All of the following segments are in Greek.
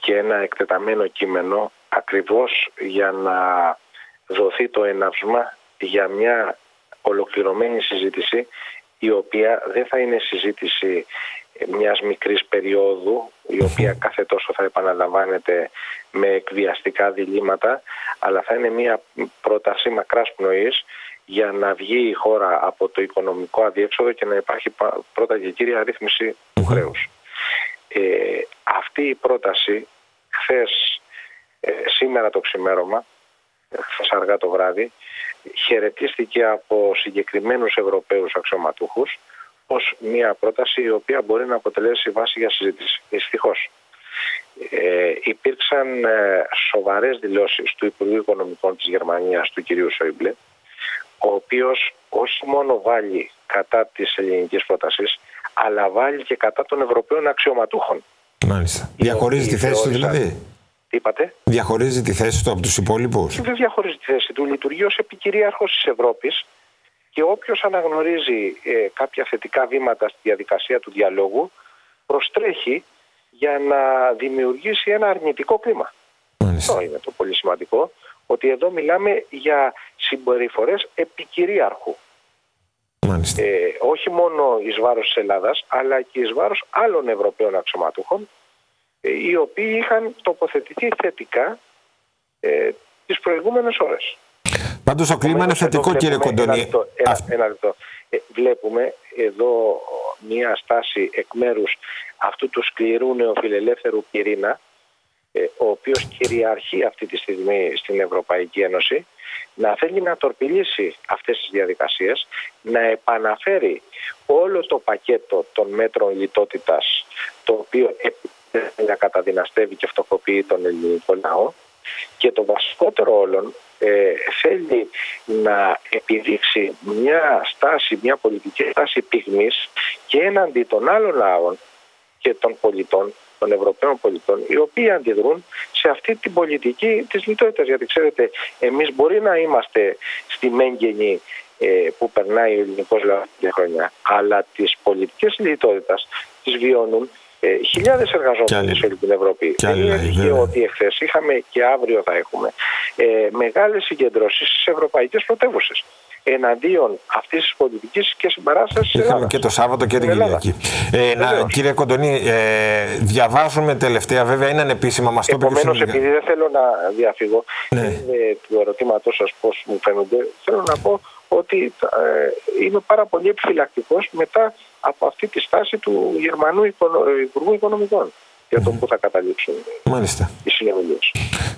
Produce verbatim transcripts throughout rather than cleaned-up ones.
και ένα εκτεταμένο κείμενο ακριβώς για να δοθεί το έναυσμα για μια ολοκληρωμένη συζήτηση, η οποία δεν θα είναι συζήτηση μιας μικρής περίοδου, η οποία κάθε τόσο θα επαναλαμβάνεται με εκβιαστικά διλήμματα, αλλά θα είναι μια πρόταση μακράς πνοής για να βγει η χώρα από το οικονομικό αδιέξοδο και να υπάρχει πρώτα και κύρια αρρύθμιση του χρέους. Ε, αυτή η πρόταση χθες, ε, σήμερα το ξημέρωμα, χθες αργά το βράδυ, χαιρετίστηκε από συγκεκριμένους Ευρωπαίους αξιωματούχους ως μια πρόταση η οποία μπορεί να αποτελέσει βάση για συζήτηση. Δυστυχώς ε, υπήρξαν ε, σοβαρές δηλώσεις του Υπουργού Οικονομικών της Γερμανίας, του κυρίου Σόιμπλε, ο οποίος όχι μόνο βάλει κατά της ελληνικής πρότασης, αλλά βάλει και κατά των Ευρωπαίων αξιωματούχων. Μάλιστα. Διαχωρίζει τη θέση του δηλαδή. Τι είπατε? Διαχωρίζει τη θέση του από τους υπόλοιπους. Δεν διαχωρίζει τη θέση του. Λειτουργεί ως επικυρίαρχος της Ευρώπης και όποιος αναγνωρίζει ε, κάποια θετικά βήματα στη διαδικασία του διαλόγου προστρέχει για να δημιουργήσει ένα αρνητικό κλίμα. Μάλιστα. Αυτό είναι το πολύ σημαντικό, ότι εδώ μιλάμε για συμπεριφορές επικυρίαρχου. Μάλιστα. Ε, όχι μόνο εις βάρος της Ελλάδας, αλλά και εις βάρος άλλων Ευρωπαίων αξιωματούχων, ε, οι οποίοι είχαν τοποθετηθεί θετικά ε, τις προηγούμενες ώρες. Πάντως το κλίμα είναι θετικό, κύριε Κοντονή. Ένα λεπτό. Ένα, ένα λεπτό. Ε, βλέπουμε εδώ μια στάση εκ μέρους αυτού του σκληρού νεοφιλελεύθερου πυρήνα, ε, ο οποίος κυριαρχεί αυτή τη στιγμή στην Ευρωπαϊκή Ένωση, να θέλει να τορπιλήσει αυτές τις διαδικασίες, να επαναφέρει όλο το πακέτο των μέτρων λιτότητας, το οποίο να καταδυναστεύει και φτωχοποιεί τον ελληνικό λαό, και το βασικότερο όλων, ε, θέλει να επιδείξει μια στάση, μια πολιτική στάση πυγμής και έναντι των άλλων λαών και των πολιτών, των Ευρωπαίων πολιτών, οι οποίοι αντιδρούν σε αυτή την πολιτική της λιτότητας. Γιατί ξέρετε, εμείς μπορεί να είμαστε στη μέγενη ε, που περνάει ο ελληνικός λαός για χρόνια, αλλά τις πολιτικές λιτότητας τις βιώνουν ε, χιλιάδες εργαζόμενοι σε όλη την Ευρώπη. Δεν είναι τυχαίο ότι εχθές είχαμε και αύριο θα έχουμε ε, μεγάλες συγκεντρώσεις στις ευρωπαϊκές πρωτεύουσες εναντίον αυτής της πολιτικής και συμπαράστασης. Είχαμε και το Σάββατο και την Κυριακή. Ε, να, κύριε Κοντονή, ε, διαβάζουμε τελευταία, βέβαια είναι ανεπίσημα, μας το είπε. Επομένως, επειδή δεν θέλω να διαφύγω ναι. ε, του ερωτήματός σας πώς μου φαίνονται, θέλω να πω ότι ε, είμαι πάρα πολύ επιφυλακτικός μετά από αυτή τη στάση του Γερμανού Υπουργού Οικονομικών για το mm. που θα καταλήξουν Μάλιστα. οι συνομιλίες.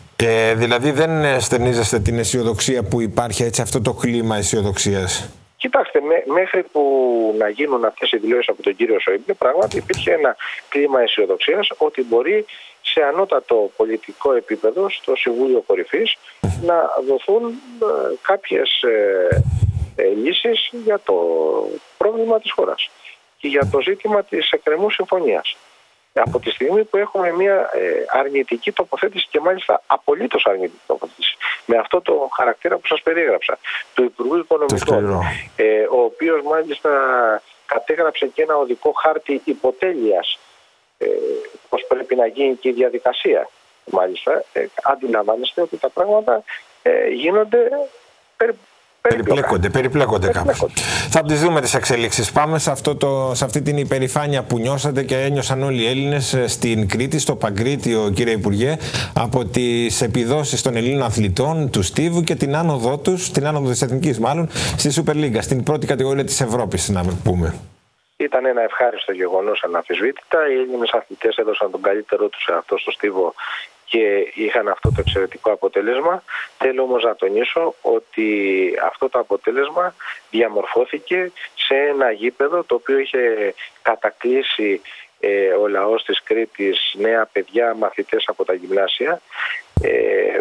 Ε, δηλαδή δεν στερνίζεστε την αισιοδοξία που υπάρχει, έτσι, αυτό το κλίμα αισιοδοξίας? Κοιτάξτε, μέ, μέχρι που να γίνουν αυτές οι δηλώσεις από τον κύριο Σόιμπλε, πράγματι υπήρχε ένα κλίμα αισιοδοξίας ότι μπορεί σε ανώτατο πολιτικό επίπεδο, στο Συμβούλιο Κορυφής, να δοθούν ε, κάποιες ε, ε, λύσεις για το πρόβλημα της χώρας και για το ζήτημα της εκκρεμούς συμφωνίας. Από τη στιγμή που έχουμε μια ε, αρνητική τοποθέτηση και μάλιστα απολύτως αρνητική τοποθέτηση με αυτό το χαρακτήρα που σας περιέγραψα του Υπουργού Οικονομικών, ε, ο οποίος μάλιστα κατέγραψε και ένα οδικό χάρτη υποτέλειας ε, πώς πρέπει να γίνει και η διαδικασία, μάλιστα ε, αντιλαμβάνεστε ότι τα πράγματα ε, γίνονται περί, Περιπλέκονται, περιπλέκονται κάπως. Θα τις δούμε τις εξελίξεις. Πάμε σε, αυτό το, σε αυτή την υπερηφάνεια που νιώσατε και ένιωσαν όλοι οι Έλληνες στην Κρήτη, στο Παγκρίτιο, κύριε Υπουργέ, από τις επιδόσεις των Ελλήνων αθλητών, του Στίβου και την άνοδό τους, την άνοδο της Εθνικής μάλλον, στη Σούπερ Λίγκα, στην πρώτη κατηγορία της Ευρώπης, να πούμε. Ήταν ένα ευχάριστο γεγονός αναμφισβήτητα. Οι Έλληνες αθλητές έδωσαν τον καλύτερό τους σε αυτό στο Στίβο και είχαν αυτό το εξαιρετικό αποτέλεσμα. Θέλω όμως να τονίσω ότι αυτό το αποτέλεσμα διαμορφώθηκε σε ένα γήπεδο το οποίο είχε κατακλείσει ε, ο λαός της Κρήτης, νέα παιδιά, μαθητές από τα γυμνάσια, ε,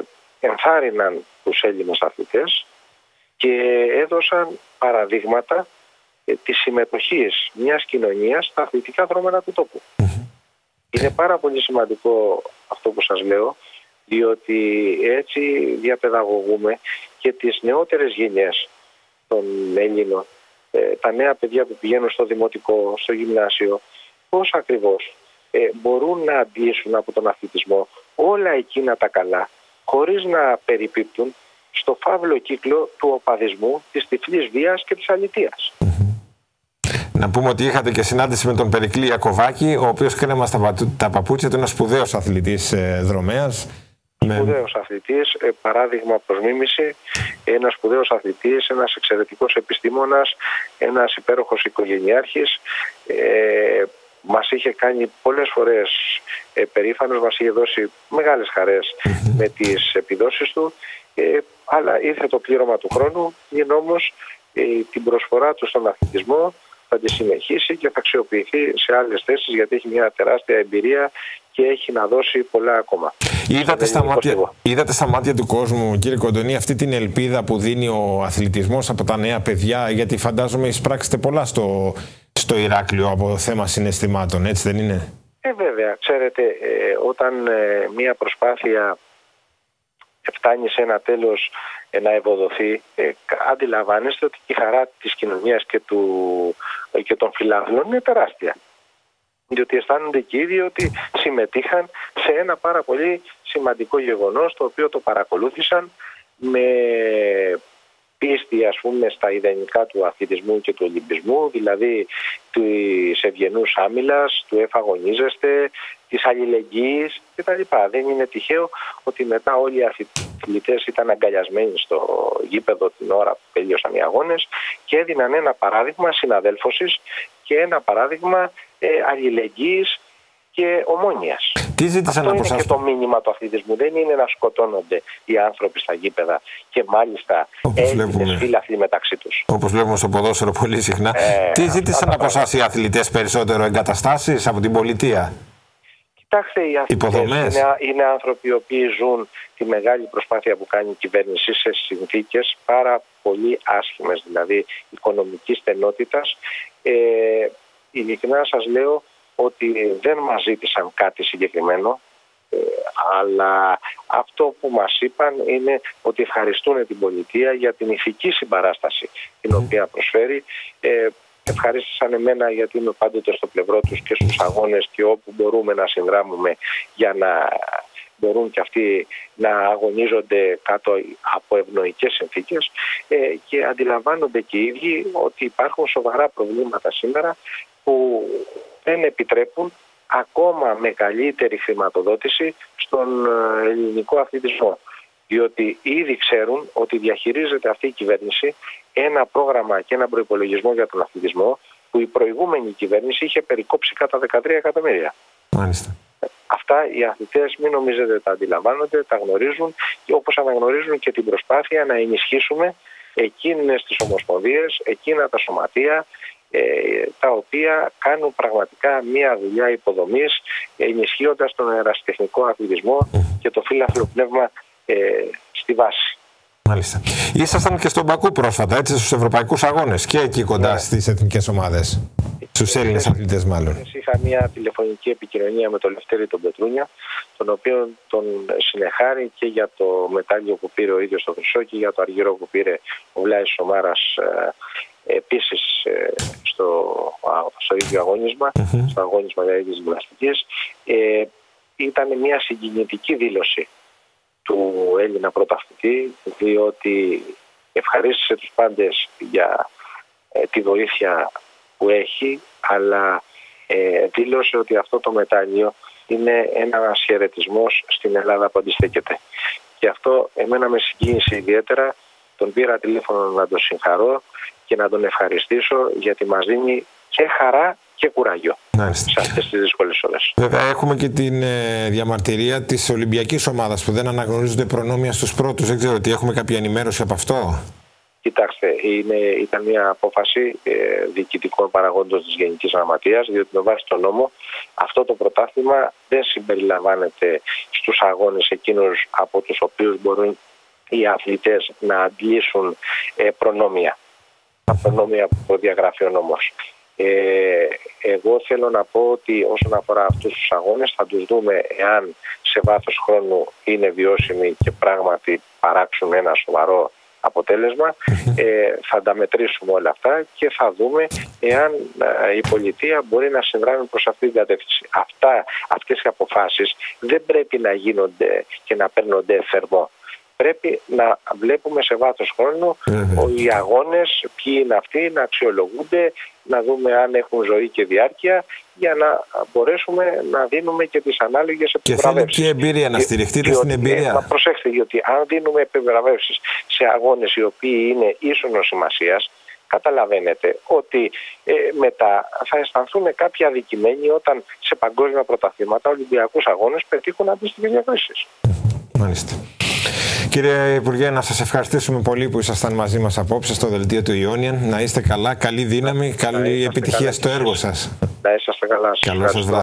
ενθάρρυναν τους Έλληνες αθλητές και έδωσαν παραδείγματα ε, της συμμετοχής μιας κοινωνίας στα αθλητικά δρόμενα του τόπου. Είναι πάρα πολύ σημαντικό αυτό που σας λέω, διότι έτσι διαπαιδαγωγούμε και τις νεότερες γενιές των Ελλήνων, ε, τα νέα παιδιά που πηγαίνουν στο δημοτικό, στο γυμνάσιο, πώς ακριβώς ε, ε, μπορούν να αντλήσουν από τον αθλητισμό όλα εκείνα τα καλά, χωρίς να περιπίπτουν στο φαύλο κύκλο του οπαδισμού, της τυφλής βίας και της αλητείας. Να πούμε ότι είχατε και συνάντηση με τον Περικλή Ιακωβάκη, ο οποίος κρέμα στα τα παπούτσια του, ένας σπουδαίος αθλητής ε, δρομέας. Σπουδαίος αθλητής, ε, παράδειγμα προς μίμηση, ένας σπουδαίος αθλητής, ένας εξαιρετικός επιστήμονας, ένας υπέροχος οικογενειάρχης. Ε, μας είχε κάνει πολλές φορές ε, περήφανος, μας είχε δώσει μεγάλες χαρές mm-hmm. με τις επιδόσεις του, ε, αλλά ήρθε το πλήρωμα του χρόνου, είναι όμως ε, την προσφορά του στον αθλητισμό θα τη συνεχίσει και θα αξιοποιηθεί σε άλλες θέσεις, γιατί έχει μια τεράστια εμπειρία και έχει να δώσει πολλά ακόμα. Είδατε στα, μάτια, είδατε στα μάτια του κόσμου, κύριε Κοντονή, αυτή την ελπίδα που δίνει ο αθλητισμός από τα νέα παιδιά, γιατί φαντάζομαι εισπράξετε πολλά στο, στο Ηράκλειο από θέμα συναισθημάτων, έτσι δεν είναι? Ε, βέβαια, ξέρετε, ε, όταν ε, μια προσπάθεια φτάνει σε ένα τέλος ε, να ευοδοθεί, ε, αντιλαμβάνεστε ότι η χαρά της κοινωνίας και, του, ε, και των φιλάθλων είναι τεράστια. Διότι αισθάνονται και οι ίδιοι ότι συμμετείχαν σε ένα πάρα πολύ σημαντικό γεγονός, το οποίο το παρακολούθησαν με πίστη, ας πούμε, στα ιδανικά του αθλητισμού και του ολυμπισμού, δηλαδή της ευγενούς άμυλας, του εφαγωνίζεστε, της αλληλεγγύης κτλ. Δεν είναι τυχαίο ότι μετά όλοι οι αθλητές ήταν αγκαλιασμένοι στο γήπεδο την ώρα που τελείωσαν οι αγώνες και έδιναν ένα παράδειγμα συναδέλφωσης και ένα παράδειγμα ε, αλληλεγγύης και ομόνοιας. Τι ζήτησαν Αυτό από είναι σας... και το μήνυμα του αθλητισμού. Δεν είναι να σκοτώνονται οι άνθρωποι στα γήπεδα και μάλιστα Έλληνες φίλαθλοι μεταξύ τους. Όπως βλέπουμε στο ποδόσφαιρο πολύ συχνά. Ε, Τι ζήτησαν από εσάς οι αθλητές περισσότερο, εγκαταστάσεις από την πολιτεία? Κοιτάξτε, οι αθλητές είναι, είναι άνθρωποι οι οποίοι ζουν τη μεγάλη προσπάθεια που κάνει η κυβέρνηση σε συνθήκες πάρα πολύ άσχημες, δηλαδή οικονομικής στενότητας. Ε, ειλικρινά σας λέω ότι δεν μας ζήτησαν κάτι συγκεκριμένο, ε, αλλά αυτό που μας είπαν είναι ότι ευχαριστούν την πολιτεία για την ηθική συμπαράσταση την οποία προσφέρει. Ε, ευχαρίστησαν εμένα γιατί είμαι πάντοτε στο πλευρό τους και στους αγώνες και όπου μπορούμε να συνδράμουμε για να μπορούν και αυτοί να αγωνίζονται κάτω από ευνοϊκές συνθήκες, ε, και αντιλαμβάνονται και οι ίδιοι ότι υπάρχουν σοβαρά προβλήματα σήμερα που δεν επιτρέπουν ακόμα μεγαλύτερη χρηματοδότηση στον ελληνικό αθλητισμό. Διότι ήδη ξέρουν ότι διαχειρίζεται αυτή η κυβέρνηση ένα πρόγραμμα και ένα προϋπολογισμό για τον αθλητισμό που η προηγούμενη κυβέρνηση είχε περικόψει κατά δεκατρία εκατομμύρια. Μάλιστα. Αυτά οι αθλητές μην νομίζετε τα αντιλαμβάνονται, τα γνωρίζουν, και όπως αναγνωρίζουν και την προσπάθεια να ενισχύσουμε εκείνες τις ομοσπονδίες, εκείνα τα σωματεία, ε, τα οποία κάνουν πραγματικά μια δουλειά υποδομής, ενισχύοντας τον αερασιτεχνικό αθλητισμό και το φύλαθλο πνεύμα ε, στη βάση. Μάλιστα. Ήσασταν και στον Μπακού πρόσφατα, έτσι, στους ευρωπαϊκούς αγώνες, και εκεί κοντά ναι. στις εθνικές ομάδες. Στους Έλληνες αθλητές μάλλον. Είχα μια τηλεφωνική επικοινωνία με τον Λευτέρη τον Πετρούνια, τον οποίο τον συνεχάρει και για το μετάλλιο που πήρε ο ίδιος στο χρυσό και για το αργυρό που πήρε ο Βλάης Σομάρας ε, επίσης ε, στο, στο ίδιο αγώνισμα, mm-hmm. στο αγώνισμα για ίδιες γυμναστικής. Ε, ήταν μια συγκινητική δήλωση του Έλληνα πρωταθλητή, διότι ευχαρίστησε τους πάντες για ε, τη βοήθεια που έχει, αλλά ε, δήλωσε ότι αυτό το μετάλλιο είναι ένας χαιρετισμός στην Ελλάδα που αντιστέκεται. Και αυτό εμένα με συγκίνησε ιδιαίτερα. Τον πήρα τηλέφωνο να τον συγχαρώ και να τον ευχαριστήσω, γιατί μας δίνει και χαρά και κουράγιο. Μάλιστα. Σε αυτές τις δύσκολες ώρες. Βέβαια, έχουμε και την ε, διαμαρτυρία της Ολυμπιακής ομάδας που δεν αναγνωρίζονται προνόμια στους πρώτους. Δεν ξέρω τι, έχουμε κάποια ενημέρωση από αυτό? Κοιτάξτε, είναι, ήταν μια απόφαση ε, διοικητικών παραγόντων της Γενικής Γραμματείας, διότι με βάση τον νόμο αυτό το πρωτάθλημα δεν συμπεριλαμβάνεται στους αγώνες εκείνους από τους οποίους μπορούν οι αθλητές να αντλήσουν ε, προνόμια. Τα προνόμια που προδιαγράφει ο νόμος. Ε, εγώ θέλω να πω ότι όσον αφορά αυτούς τους αγώνες θα τους δούμε εάν σε βάθος χρόνου είναι βιώσιμοι και πράγματι παράξουν ένα σοβαρό αποτέλεσμα. Ε, θα τα μετρήσουμε όλα αυτά και θα δούμε εάν ε, η πολιτεία μπορεί να συνδράμει προς αυτή την κατεύθυνση. Αυτά, αυτές οι αποφάσεις δεν πρέπει να γίνονται και να παίρνονται εφερμό. Πρέπει να βλέπουμε σε βάθος χρόνου mm-hmm. οι αγώνες, ποιοι είναι αυτοί, να αξιολογούνται, να δούμε αν έχουν ζωή και διάρκεια, για να μπορέσουμε να δίνουμε και τις ανάλογες επιβραβεύσεις. Και θέλει και εμπειρία, να στηριχτείτε στην εμπειρία. Μα προσέξτε, γιατί αν δίνουμε επιβραβεύσεις σε αγώνες οι οποίοι είναι ίσονος σημασίας, καταλαβαίνετε ότι ε, μετά θα αισθανθούν κάποιοι αδικημένοι όταν σε παγκόσμια πρωταθλήματα, Ολυμπιακούς αγώνες πετύχουν αντίστοιχες διακρίσεις. Μάλιστα. Κύριε Υπουργέ, να σας ευχαριστήσουμε πολύ που ήσασταν μαζί μας απόψε στο δελτίο του Ιόνιεν. Να είστε καλά, καλή δύναμη, καλή επιτυχία καλά στο έργο σας. Να είσαστε καλά. Καλό σας βράδυ.